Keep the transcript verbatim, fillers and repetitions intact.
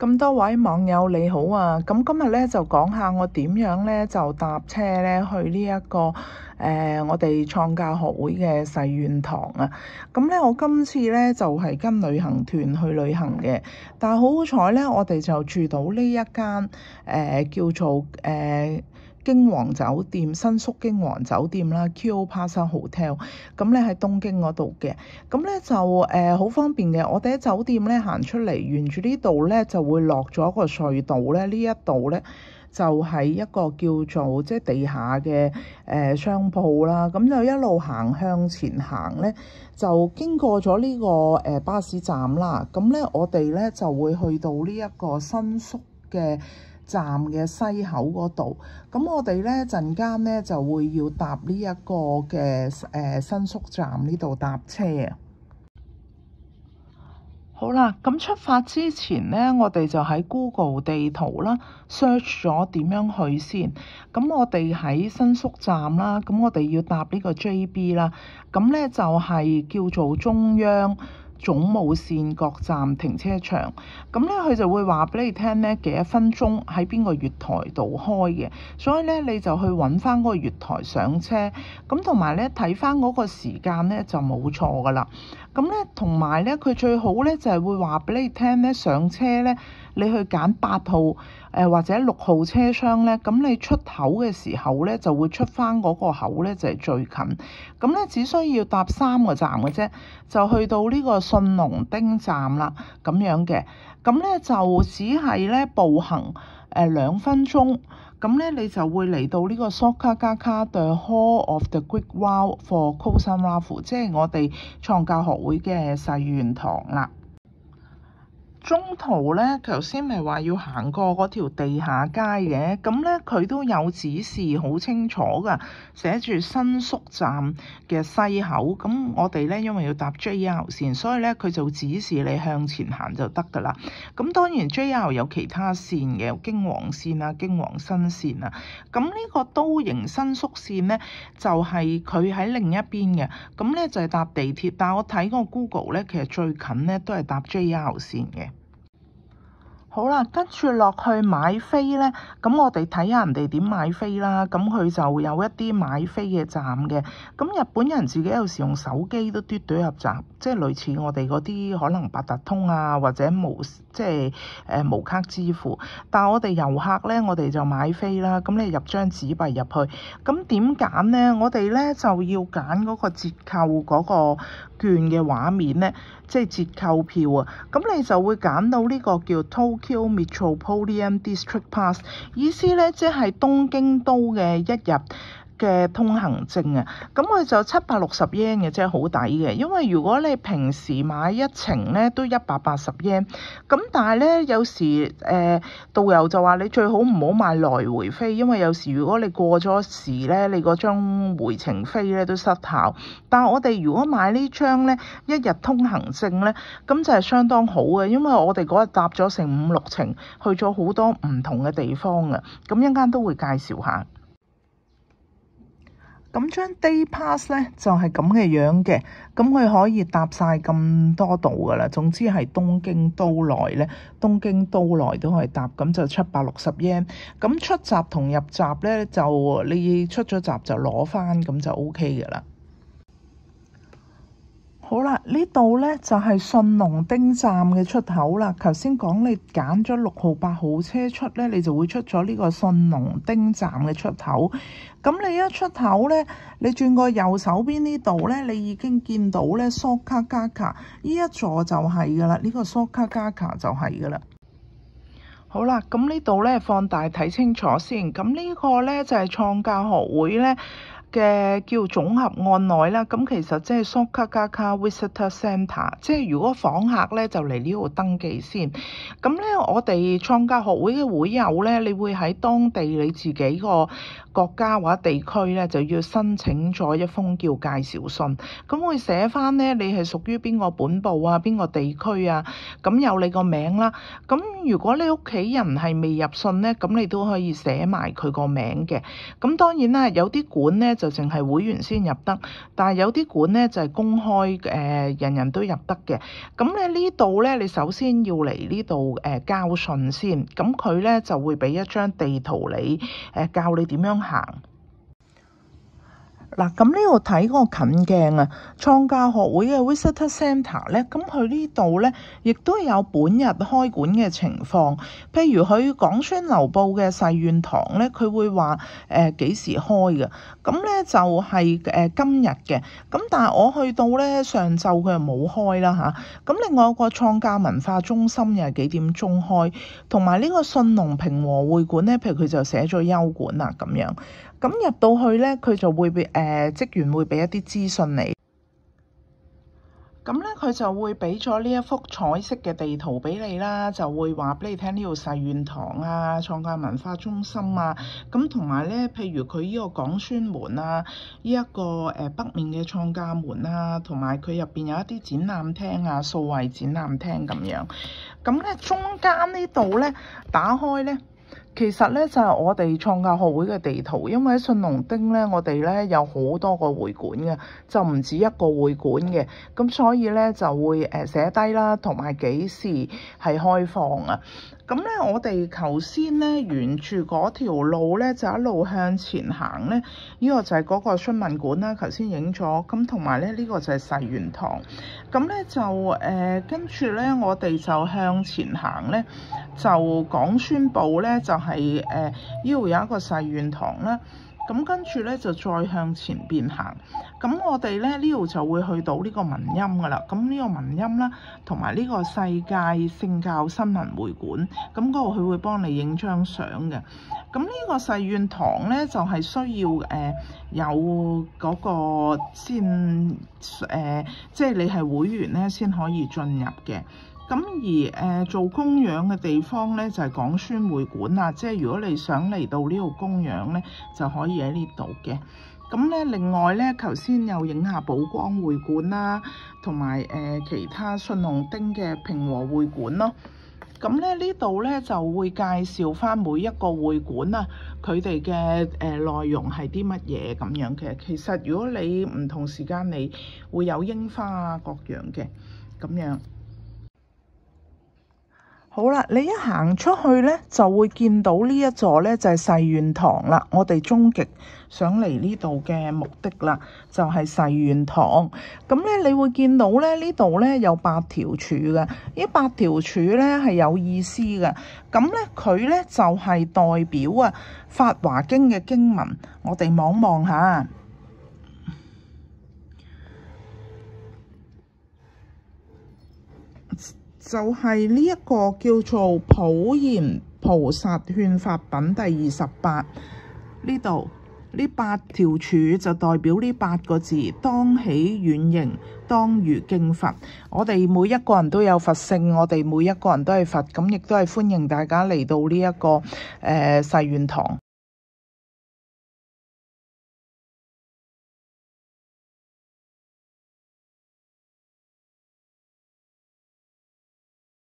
咁多位網友你好啊！咁今日咧就講下我點樣咧就搭車咧去呢、這、一個誒、呃、我哋創價學會嘅誓願堂啊！咁咧我今次咧就係、是、跟旅行團去旅行嘅，但係好好彩咧，我哋就住到呢一間誒、呃、叫做誒。呃京王酒店，新宿京王酒店啦 Kyo Plaza Hotel， 咁咧喺東京嗰度嘅，咁咧就誒好、呃、方便嘅。我哋喺酒店咧行出嚟，沿住呢度咧就會落咗一個隧道咧，呢一度咧就係、是、一個叫做即係地下嘅誒、呃、商鋪啦。咁就一路行向前行咧，就經過咗呢、這個誒、呃、巴士站啦。咁咧我哋咧就會去到呢一個新宿嘅站嘅西口嗰度，咁我哋咧陣間咧就會要搭呢一個嘅誒、呃、新宿站呢度搭車啊。好啦，咁出發之前咧，我哋就喺 Google 地圖啦 search 咗點樣去先。咁我哋喺新宿站啦，咁我哋要搭呢個 J B 啦，咁咧就係、是、叫做中央總武線各站停車場，咁咧佢就會話俾你聽咧幾多分鐘喺邊個月台度開嘅，所以咧你就去揾翻嗰個月台上車，咁同埋咧睇翻嗰個時間咧就冇錯噶啦。咁咧同埋咧佢最好咧就係、是、會話俾你聽咧上車咧，你去揀八號誒、呃、或者六號車廂咧，咁你出口嘅時候咧就會出翻嗰個口咧就係、是、最近，咁咧只需要搭三個站嘅啫，就去到呢個信濃町站啦，咁樣嘅，咁咧就只係咧步行誒兩、呃、分鐘，咁咧你就會嚟到呢個 Sokagaka The Hall of the Great Wall for Kosan Rafu， 即係我哋創價學會嘅誓願堂啦。中途咧，頭先咪話要行過嗰條地下街嘅，咁咧佢都有指示好清楚噶，寫住新宿站嘅西口。咁我哋咧因為要搭 J R 線，所以咧佢就指示你向前行就得噶啦。咁當然 J R 有其他線嘅，有京王線啊、京王新線啊。咁呢個都營新宿線咧，就係佢喺另一邊嘅。咁咧就係搭地鐵，但係我睇個 Google 咧，其實最近咧都係搭 J R 線嘅。好啦，跟住落去買飛咧，咁我哋睇下人哋點買飛啦。咁佢就有一啲買飛嘅站嘅。咁日本人自己有時用手機都嘟嘟入閘，即係類似我哋嗰啲可能八達通啊，或者無即係誒、呃、無卡支付。但係我哋遊客咧，我哋就買飛啦。咁你入張紙幣入去，咁點揀咧？我哋咧就要揀嗰個折扣嗰個券嘅畫面咧，即係折扣票啊。咁你就會揀到呢個叫 Tokyo Metropolitan District Pass， 意思咧即係東京都嘅一日嘅通行證啊。咁佢就七百六十 yen 嘅，即係好抵嘅。因為如果你平時買一程咧都一百八十 yen，咁但係咧有時誒、呃、導遊就話你最好唔好買來回飛，因為有時如果你過咗時咧，你嗰張回程飛咧都失效。但係我哋如果買呢張咧一日通行證咧，咁就係相當好嘅，因為我哋嗰日搭咗成五六程，去咗好多唔同嘅地方啊。咁一陣間都會介紹下。咁張 Day Pass 咧就係咁嘅樣嘅，咁佢可以搭晒咁多度噶啦。總之係東京都內咧，東京都內都可以搭，咁就七百六十 yen。咁出閘同入閘咧，就你出咗閘就攞翻，咁就 O K 噶啦。好啦，呢度咧就係信濃町站嘅出口啦。頭先講你揀咗六號、八號車出咧，你就會出咗呢個信濃町站嘅出口。咁你一出口咧，你轉過右手邊呢度咧，你已經見到咧 Sokagaka 呢一座就係噶啦，呢個 Sokagaka 就係噶啦。好啦，咁呢度咧放大睇清楚先。咁呢個咧就係創價學會咧嘅叫總合案內啦，咁其實即係 Sokagaka Visitor Centre， 即係如果訪客咧就嚟呢度登記先。咁咧我哋創價學會嘅會友咧，你會喺當地你自己個國家或者地區咧就要申請咗一封叫介紹信，咁會寫翻咧你係屬於邊個本部啊，邊個地區啊，咁有你個名啦。咁如果你屋企人係未入信咧，咁你都可以寫埋佢個名嘅。咁當然啦，有啲館咧就淨係會員先入得，但係有啲館咧就係公開誒、呃，人人都入得嘅。咁咧呢度咧，你首先要嚟呢度誒交信先，咁佢咧就會俾一張地圖你，誒、呃、教你點樣行。嗱，咁呢度睇嗰個近鏡啊，創價學會嘅 Visitor Centre 咧，咁佢呢度咧亦都有本日開館嘅情況。譬如佢廣宣流布嘅誓願堂咧，佢會話誒幾時開嘅，咁咧就係、是、誒、呃、今日嘅。咁但係我去到咧上晝佢又冇開啦嚇。咁另外有個創價文化中心又係幾點鐘開，同埋呢個信隆平和會館咧，譬如佢就寫咗休館啦咁樣。咁入到去咧，佢就會俾誒、呃、職員會俾一啲資訊你。咁咧，佢就會俾咗呢一幅彩色嘅地圖俾你啦，就會話俾你聽呢度誓願堂啊、創價文化中心啊，咁同埋咧，譬如佢呢個廣宣門啊，呢、這、一個誒北面嘅創價門啊，同埋佢入邊有一啲展覽廳啊、數位展覽廳咁樣。咁咧，中間呢度咧打開咧。其實咧就係我哋創價學會嘅地圖，因為喺信隆町咧，我哋咧有好多個會館嘅，就唔止一個會館嘅，咁所以咧就會誒寫低啦，同埋幾時係開放啊。咁咧我哋頭先咧沿住嗰條路咧就一路向前行咧，呢個就係嗰個詢問館啦，頭先影咗，咁同埋咧呢個就係誓願堂。咁咧就誒跟住咧我哋就向前行咧，就廣宣部咧就係誒呢度有一個誓願堂啦。咁跟住咧就再向前邊行，咁我哋咧呢度就會去到呢個文音噶啦。咁呢個文音啦，同埋呢個世界聖教新聞會館，咁嗰度佢會幫你影張相嘅。咁呢個誓願堂咧就係、是、需要誒、呃、有嗰個先誒，即、呃、係、就是、你係會員咧先可以進入嘅。咁而誒、呃、做供養嘅地方咧就係、是、廣宣會館啊，即係如果你想嚟到呢度供養咧，就可以喺呢度嘅。咁咧另外咧，頭先又影下寶光會館啦，同埋誒其他信隆町嘅平和會館咯。咁咧呢度咧就會介紹返每一個會館啊，佢哋嘅誒內容係啲乜嘢咁樣嘅。其實如果你唔同時間你會有櫻花啊各樣嘅咁樣。好啦，你一行出去咧，就會見到呢一座咧就係誓願堂啦。我哋終極想嚟呢度嘅目的啦，就係誓願堂。咁咧，你會見到咧呢度咧有八條柱嘅，呢八條柱咧係有意思嘅。咁咧佢咧就係代表啊《法華經》嘅經文，我哋望望下。就係呢一個叫做普賢菩薩勸法品第二十八，呢度呢八條柱就代表呢八個字：當起遠迎，當如敬佛。我哋每一個人都有佛性，我哋每一個人都係佛，咁亦都係歡迎大家嚟到呢、這、一個誒誓願堂。